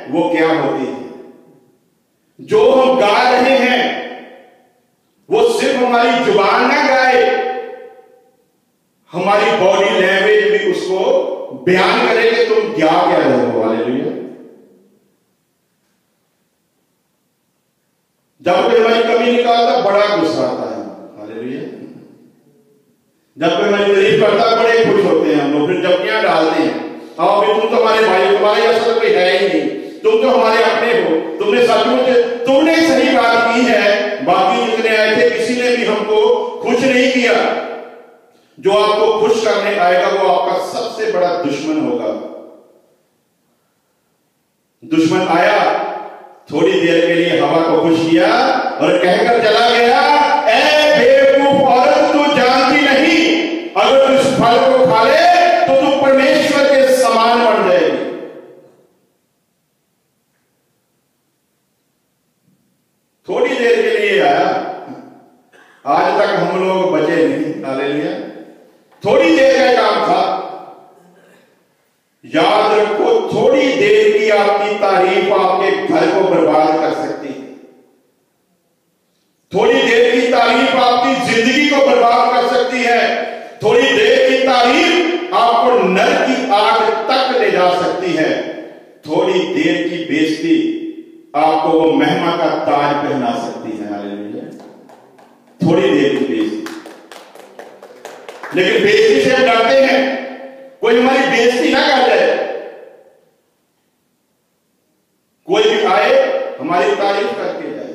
वो क्या होती है। जो हम गा रहे हैं वो सिर्फ हमारी जुबान ना गाए, हमारी बॉडी लैंग्वेज भी उसको बयान करे कि तुम क्या क्या रहे हो। हालेलुया। जब कोई हमारी कमी निकालता बड़ा गुस्सा आता है। हालेलुया। जब कोई हमारी तारीफ करता बड़े खुश होते हैं हम लोग, फिर जबकियां डालते हैं, आओ भाई तुम तो हमारे भाई, तुम्हारे ऐसा कोई है ही नहीं, तुम तो हमारे अपने हो, तुमने सचमुच तुमने सही बात की है, बाकी जितने आए थे किसी ने भी हमको खुश नहीं किया। जो आपको खुश करने आएगा वो आपका सबसे बड़ा दुश्मन होगा। दुश्मन आया, थोड़ी देर के लिए हवा को खुश किया और कहकर चला गया, ए बेवकूफ औरत, तू जानती नहीं अगर तू इस फल को खा ले तो तू परमेश्वर के समान बन जाएगी। थोड़ी देर के लिए आया, आज तक हम लोग बचे नहीं। हालेलुया। थोड़ी देर का काम था। याद रखो, थोड़ी देर की आपकी तारीफ आपके घर को बर्बाद कर सकती है। थोड़ी देर की तारीफ आपकी जिंदगी को बर्बाद कर सकती है। थोड़ी देर की तारीफ आपको नरक की आग तक ले जा सकती है। थोड़ी देर की बेइज्जती आपको वो महिमा का ताज पहना सकती है। हालेलुया। थोड़ी देर की बेइज्जती, लेकिन बेइज्जती से हम डरते हैं, कोई हमारी बेइज्जती ना कर जाए। कोई भी आए हमारी तारीफ करके जाए।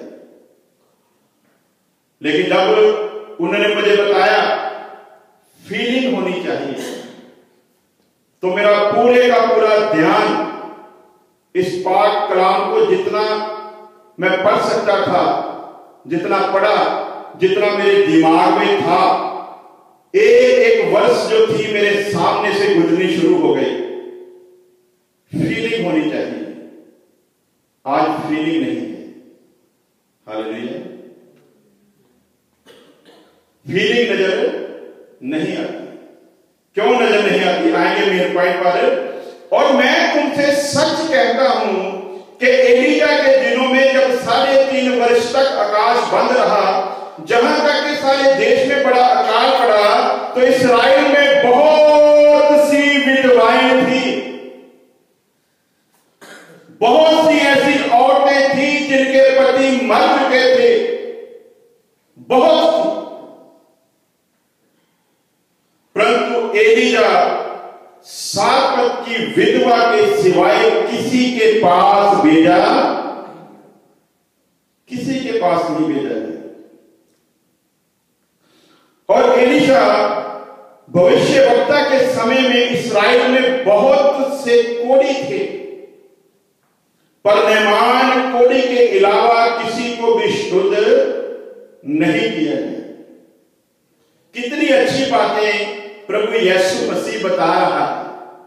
लेकिन जब उन्होंने मुझे बताया फीलिंग होनी चाहिए, तो मेरा पूरे का पूरा ध्यान इस पाक कलाम को जितना मैं पढ़ सकता था, जितना पढ़ा, जितना मेरे दिमाग में था, एक वर्ष जो थी मेरे सामने से गुजरनी शुरू हो गई। फीलिंग होनी चाहिए। आज फीलिंग नहीं है। हालेलुया। फीलिंग नजर नहीं आती। क्यों नजर नहीं आती? आएंगे मेरे पॉइंट पर। और मैं तुमसे सच कहता हूं कि एलिया के दिनों में जब 3.5 वर्ष तक आकाश बंद रहा, जहां तक कि सारे देश में बड़ा अकाल पड़ा, तो इस्राएल में बहुत सी विधवाएं थी, बहुत सी ऐसी औरतें थी जिनके पति मर चुके थे, बहुत सी। परंतु एलिया सारपत की विधवा के सिवाय किसी के पास भेजा, किसी के पास नहीं भेजा गया। और एलीशा भविष्यवक्ता के समय में इस्राएल में बहुत से कोढ़ी थे, पर नहमान कोढ़ी के अलावा किसी को भी शुद्ध नहीं किया गया। कितनी अच्छी बातें प्रभु यीशु मसीह बता रहा है,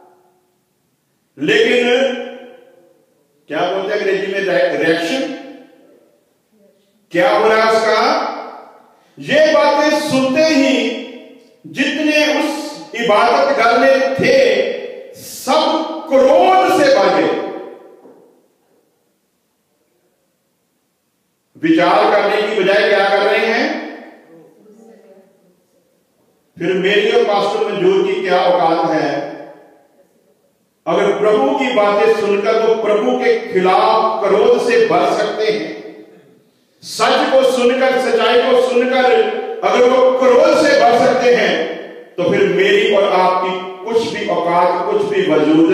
लेकिन क्या बोलते हैं अंग्रेजी में, रिएक्शन क्या हो रहा है उसका? ये बातें सुनते ही जितने उस इबादत घर में थे सब क्रोध से भागे। विचार करने की बजाय क्या कर रहे हैं? फिर मेरी और पास्टर मंजूर की क्या औकात है? अगर प्रभु की बातें सुनकर वो प्रभु के खिलाफ क्रोध से भर सकते हैं, सच को सुनकर, सच्चाई को सुनकर अगर वो क्रोध से भर सकते हैं, तो फिर मेरी और आपकी कुछ भी औकात, कुछ भी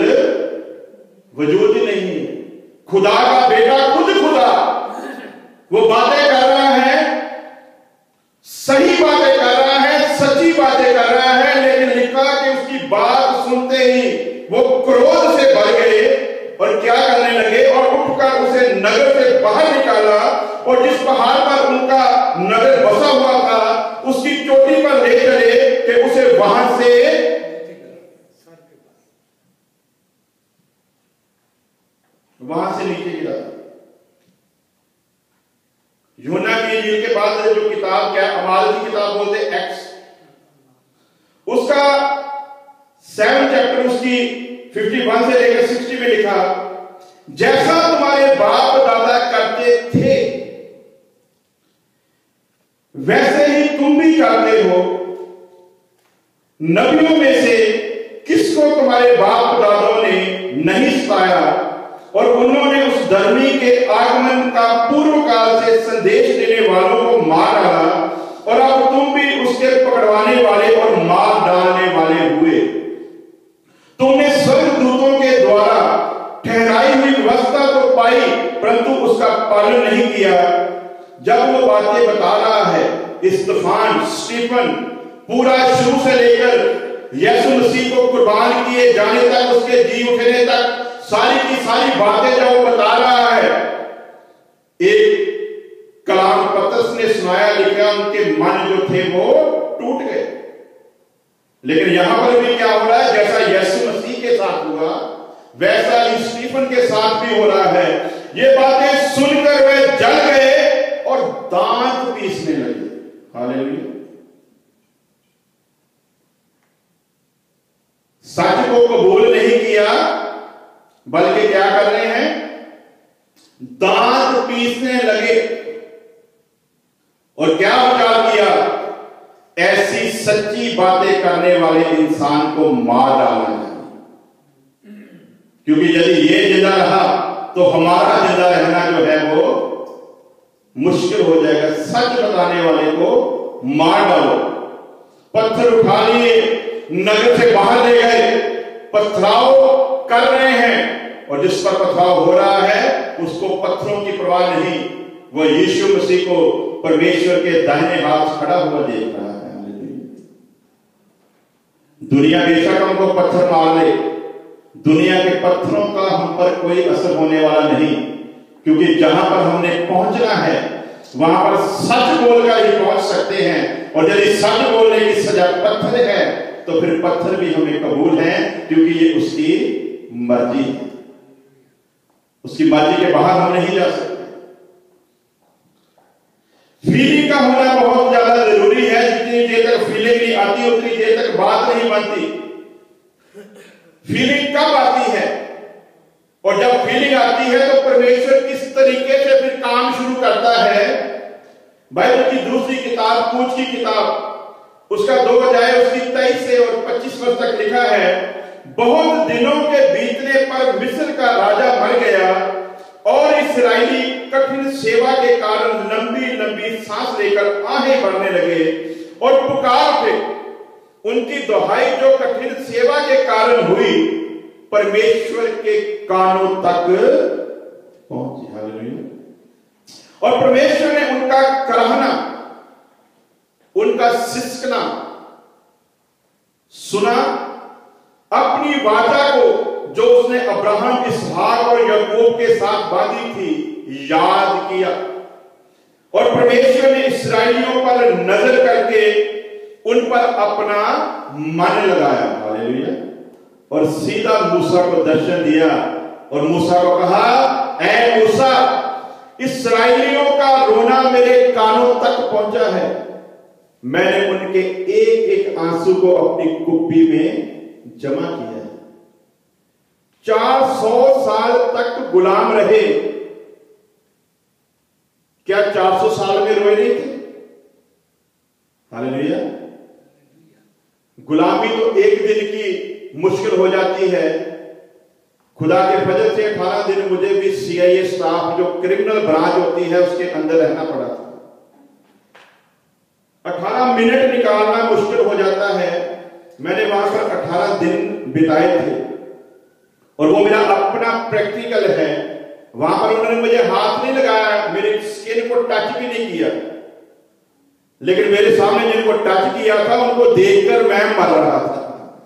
वजूद ही नहीं है। खुदा का बेटा खुद खुदा वो बातें कर रहा है, सही बातें कर रहा है, सच्ची बातें कर रहा है, लेकिन लिखा कि उसकी बात सुनते ही वो क्रोध से भर गए और क्या करने लगे, और उठकर उसे नगर से बाहर निकाला, और जिस पहाड़ पर उनका नगर बसा हुआ था उसकी चोटी पर ले चले कि उसे वहां से नीचे गिरा। यूहन्ना की इंजील के बाद जो किताब, क्या अमाल की किताब बोलते, एक्ट्स, उसका 7 चैप्टर उसकी 51 से लेकर 60 में लिखा जैसा तुम्हारे बाप दादा करते थे वैसे ही तुम भी करते हो। नबियों में से किसको तुम्हारे बाप दादों ने नहीं सताया, और उन्होंने उस धर्मी के आगमन का पूर्व काल से संदेश देने वालों को मार डाला, और अब तुम भी उसके पकड़वाने वाले और मार डालने वाले हुए। तुमने स्वर्गदूतों के द्वारा ठहराई हुई व्यवस्था तो पाई, परंतु उसका पालन नहीं किया। जब वो बातें बता रहा है, स्टीफन पूरा शुरू से लेकर यीशु मसीह को कुर्बान किए जाने तक, उसके जी उठने तक सारी की सारी बातें जब वो बता रहा है, एक कलाम पतरस ने सुनाया, लिखा, उनके मन जो थे वो टूट गए। लेकिन यहां पर भी क्या हो रहा है, जैसा यीशु मसीह के साथ हुआ वैसा ही स्टीफन के साथ भी हो रहा है। ये बातें सुनकर वे जल गए और दांत पीसने लगे। हालेलुया। सच को कबूल नहीं किया, बल्कि क्या कर रहे हैं, दांत पीसने लगे। और क्या विचार किया, ऐसी सच्ची बातें करने वाले इंसान को मार डालना है, क्योंकि यदि ये जिंदा रहा तो हमारा जिंदा रहना जो है वो मुश्किल हो जाएगा। सच बताने वाले को मार डालो। पत्थर उठा लिए, नगर से बाहर ले गए, पथराव कर रहे हैं, और जिस पर पथराव हो रहा है उसको पत्थरों की परवाह नहीं, वह यीशु मसीह को परमेश्वर के दाहिने हाथ खड़ा हुआ देख रहा है। दुनिया बेशक हमको पत्थर मार ले, दुनिया के पत्थरों का हम पर कोई असर होने वाला नहीं, क्योंकि जहां पर हमने पहुंचना है वहां पर सच बोलकर ही पहुंच सकते हैं। और यदि सच बोलने की सजा पत्थर है तो फिर पत्थर भी हमें कबूल है, क्योंकि ये उसकी मर्जी है। उसकी मर्जी के बाहर हम नहीं जा सकते। फीलिंग का होना बहुत ज्यादा जरूरी है। जितनी देर तक फीलिंग नहीं आती उतनी देर तक बात नहीं बनती। फीलिंग कब आती है, और जब फीलिंग आती है तो परमेश्वर किस तरीके से फिर काम शुरू करता है। बाइबल की दूसरी किताब, कूच की किताब, उसका 2 अध्याय उसकी 23 से और 25 वर्ष तक लिखा है, बहुत दिनों के बीतने पर मिस्र का राजा मर गया, और इस्राएली कठिन सेवा के कारण लंबी लंबी सांस लेकर आहें भरने लगे और पुकार उठे। उनकी दुहाई जो कठिन सेवा के कारण हुई परमेश्वर के कानों तक पहुंची। हालेलुया। और परमेश्वर ने उनका कराहना, उनका सिसकना सुना। अपनी वाचा को जो उसने अब्राहम, इसहाक और याकूब के साथ बांधी थी याद किया, और परमेश्वर ने इस्राएलियों पर नजर करके उन पर अपना मन लगाया। हालेलुया। और सीधा मूसा को दर्शन दिया और मूसा को कहा, ऐ मूसा, इस्राएलियों का रोना मेरे कानों तक पहुंचा है। मैंने उनके एक एक आंसू को अपनी कुप्पी में जमा किया है। 400 साल तक गुलाम रहे। क्या 400 साल में रोए नहीं थे? हालेलुया। गुलामी तो एक दिन की मुश्किल हो जाती है। खुदा के फजल से 18 दिन मुझे भी सीआईए स्टाफ, जो क्रिमिनल ब्रांच होती है, उसके अंदर रहना पड़ा था। 18 मिनट निकालना मुश्किल हो जाता है। मैंने वहां पर 18 दिन बिताए थे, और वो मेरा अपना प्रैक्टिकल है। वहां पर उन्होंने मुझे हाथ नहीं लगाया, मेरे स्किन को टच भी नहीं किया, लेकिन मेरे सामने जिनको टच किया था उनको देखकर मैं मर रहा था।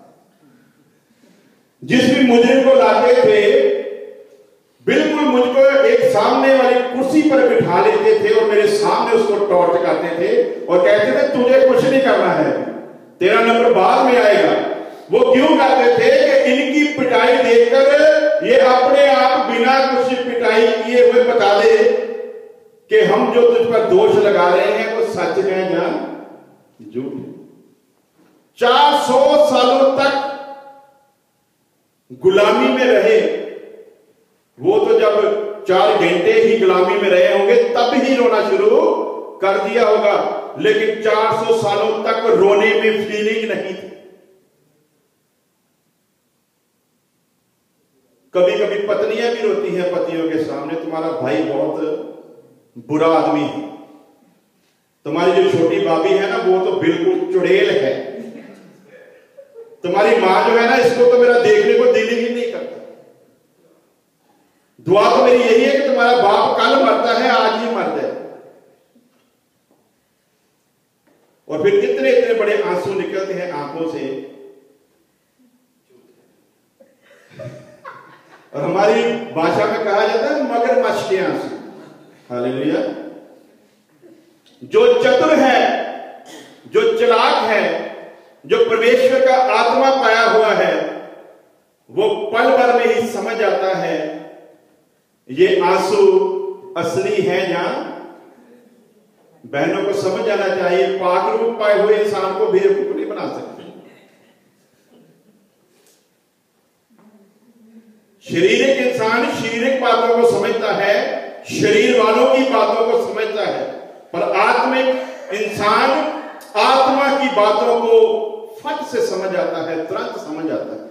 जिस भी मुजरिम को लाते थे बिल्कुल मुझको एक सामने वाली कुर्सी पर बिठा लेते थे और मेरे सामने उसको टॉर्च करते थे और कहते थे तुझे कुछ नहीं करना है, तेरा नंबर बाद में आएगा। वो क्यों करते थे कि इनकी पिटाई देखकर ये अपने आप बिना कुछ पिटाई किए हुए बता दे कि हम जो तुझ पर दोष लगा रहे हैं वो सच है या झूठ। 400 सालों तक गुलामी में रहे वो तो जब 4 घंटे ही गुलामी में रहे होंगे तब ही रोना शुरू कर दिया होगा, लेकिन 400 सालों तक रोने में फीलिंग नहीं थी। कभी कभी पत्नियां भी रोती हैं पतियों के सामने, तुम्हारा भाई बहुत बुरा आदमी है, तुम्हारी जो छोटी भाभी है ना वो तो बिल्कुल चुड़ैल है, तुम्हारी मां जो है ना इसको तो मेरा देखने को दिल ही नहीं करता। दुआ तो मेरी यही है कि तुम्हारा बाप कल मरता है आज ही मर जाए। और फिर इतने इतने बड़े आंसू निकलते हैं आंखों से, और हमारी भाषा में कहा जाता है मगरमच्छ के आंसू। हालेलुया। जो चतुर है, जो चालाक है, जो परमेश्वर का आत्मा पाया हुआ है, वो पल भर में ही समझ आता है ये आंसू असली है या। बहनों को समझ जाना चाहिए, पाक रूप पाए हुए इंसान को बेवकूफ नहीं बना सकते। शारीरिक इंसान शारीरिक बातों को समझता है, शरीर वालों की बातों को समझता है, पर आत्मिक इंसान आत्मा की बातों को फट से समझ आता है, तुरंत समझ आता है।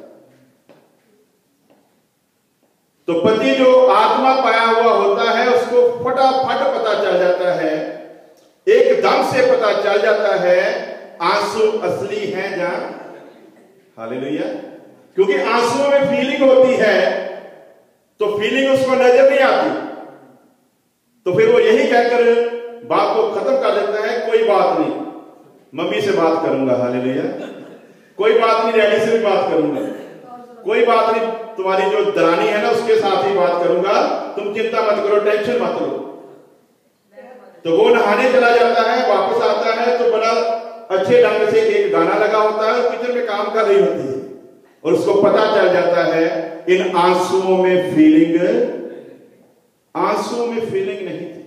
तो पति जो आत्मा पाया हुआ होता है उसको फटाफट पता चल जाता है, एकदम से पता चल जाता है आंसू असली है या। हालेलुया। क्योंकि आंसुओं में फीलिंग होती है, तो फीलिंग उसको नजर नहीं आती, तो फिर वो यही कहकर बात को खत्म कर देता है, कोई बात नहीं, मम्मी से बात करूंगा। हालेलुया। कोई बात नहीं, डैडी से भी बात करूंगा, कोई बात नहीं, तुम्हारी जो दरानी है ना उसके साथ ही बात करूंगा, तुम चिंता मत करो, टेंशन मत लो। तो वो नहाने चला जाता है, वापस आता है तो बड़ा अच्छे ढंग से एक गाना लगा होता है, किचन में काम कर रही होती है, और उसको पता चल जाता है इन आंसुओं में फीलिंग, आंसुओं में फीलिंग नहीं थी।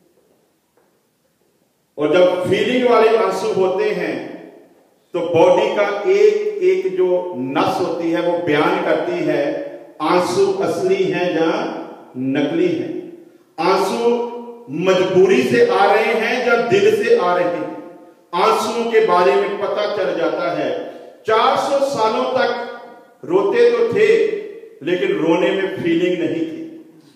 और जब फीलिंग वाले आंसू होते हैं तो बॉडी का एक एक जो नस होती है वो बयान करती है आंसू असली है या नकली है, आंसू मजबूरी से आ रहे हैं या दिल से आ रहे हैं। आंसुओं के बारे में पता चल जाता है। 400 सालों तक रोते तो थे लेकिन रोने में फीलिंग नहीं थी,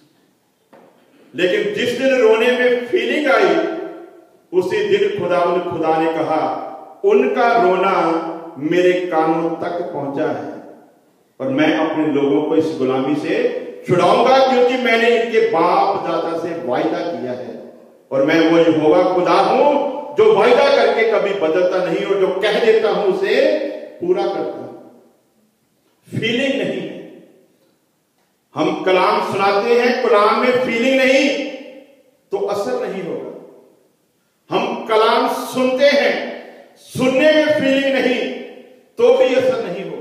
लेकिन जिस दिन रोने में फीलिंग आई उसी दिन खुदा ने कहा उनका रोना मेरे कानों तक पहुंचा है और मैं अपने लोगों को इस गुलामी से छुड़ाऊंगा, क्योंकि मैंने इनके बाप दादा से वायदा किया है और मैं वो यहोवा खुदा हूं जो वायदा करके कभी बदलता नहीं और जो कह देता हूं उसे पूरा करता हूं। फीलिंग नहीं है। हम कलाम सुनाते हैं, कलाम में फीलिंग नहीं तो असर नहीं होगा। हम कलाम सुनते हैं, सुनने में फीलिंग नहीं तो भी असर नहीं होगा।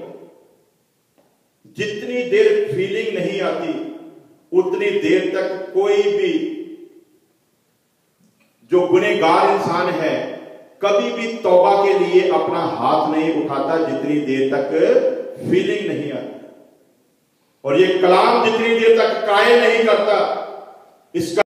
जितनी देर फीलिंग नहीं आती उतनी देर तक कोई भी जो गुनहगार इंसान है कभी भी तौबा के लिए अपना हाथ नहीं उठाता जितनी देर तक फीलिंग नहीं आती। और ये कलाम जितनी देर तक कायल नहीं करता, इसका